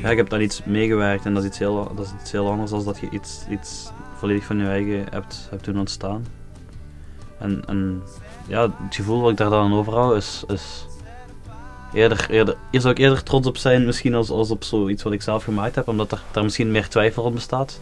ja, je hebt daar iets meegewerkt en dat is iets heel anders dan dat je iets volledig van je eigen hebt doen ontstaan. En ja, het gevoel wat ik daar dan over hou is eerder, hier zou ik eerder trots op zijn misschien als op zoiets wat ik zelf gemaakt heb, omdat er misschien meer twijfel op bestaat.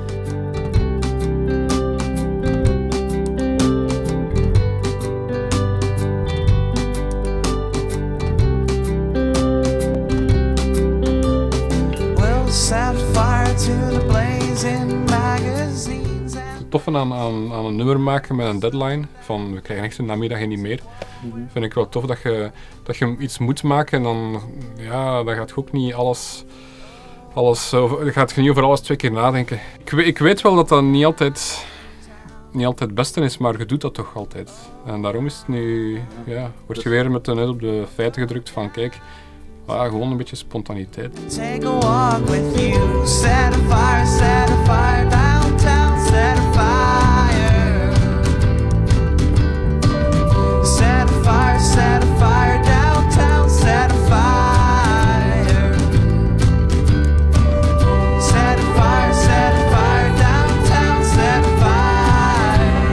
Het toffe aan een nummer maken met een deadline, van we krijgen echt een namiddag en niet meer, vind ik wel tof dat je iets moet maken en dan gaat je ook niet alles gaat je niet over alles 2 keer nadenken. Ik weet wel dat dat niet altijd het beste is, maar je doet dat toch altijd. En daarom is het nu, word je weer met de net op de feiten gedrukt van kijk, gewoon een beetje spontaniteit. Take a walk with you, set a fire downtown, set a fire. Set a fire downtown, set a fire. Set a fire downtown, set a fire.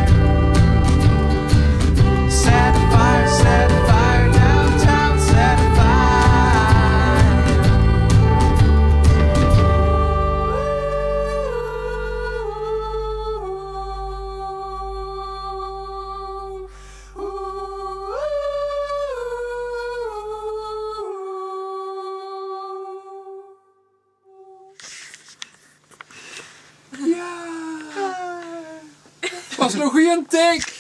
Set a fire downtown, set a fire. Dat was een goeie take!